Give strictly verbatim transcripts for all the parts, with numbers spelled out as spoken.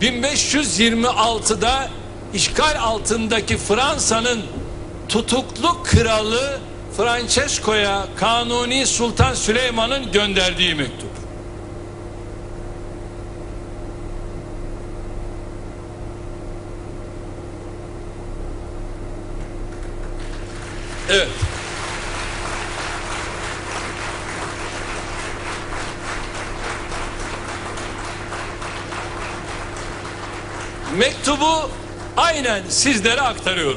bin beş yüz yirmi altıda işgal altındaki Fransa'nın tutuklu kralı Francesco'ya Kanuni Sultan Süleyman'ın gönderdiği mektup. Evet. Mektubu aynen sizlere aktarıyorum.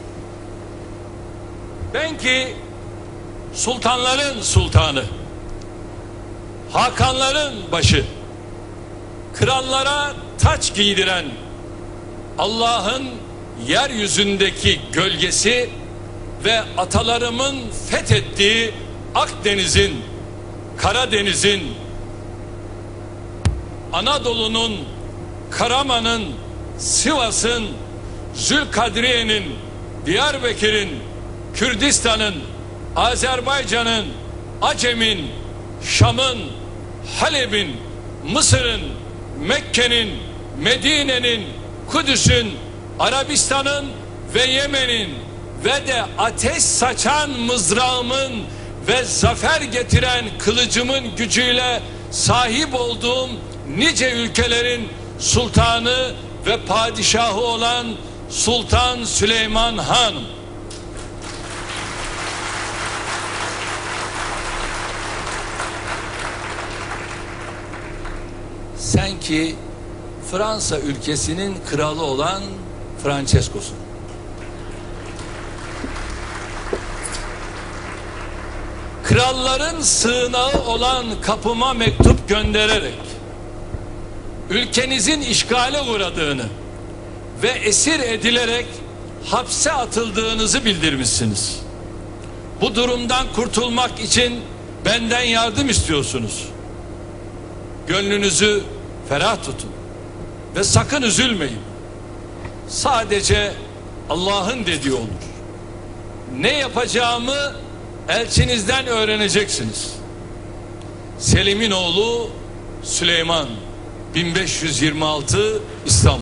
Ben ki sultanların sultanı, hakanların başı, krallara taç giydiren, Allah'ın yeryüzündeki gölgesi ve atalarımın fethettiği Akdeniz'in, Karadeniz'in, Anadolu'nun, Karaman'ın, Sivas'ın, Zülkadriye'nin, Diyarbakır'ın, Kürdistan'ın, Azerbaycan'ın, Acem'in, Şam'ın, Halep'in, Mısır'ın, Mekke'nin, Medine'nin, Kudüs'ün, Arabistan'ın ve Yemen'in ve de ateş saçan mızrağımın ve zafer getiren kılıcımın gücüyle sahip olduğum nice ülkelerin sultanı ve padişahı olan Sultan Süleyman Hanım. Sen ki Fransa ülkesinin kralı olan Francesco'sun. Kralların sığınağı olan kapıma mektup göndererek ülkenizin işgale uğradığını ve esir edilerek hapse atıldığınızı bildirmişsiniz. Bu durumdan kurtulmak için benden yardım istiyorsunuz. Gönlünüzü ferah tutun ve sakın üzülmeyin. Sadece Allah'ın dediği olur. Ne yapacağımı elçinizden öğreneceksiniz. Selim'in oğlu Süleyman, bin beş yüz yirmi altı, İstanbul.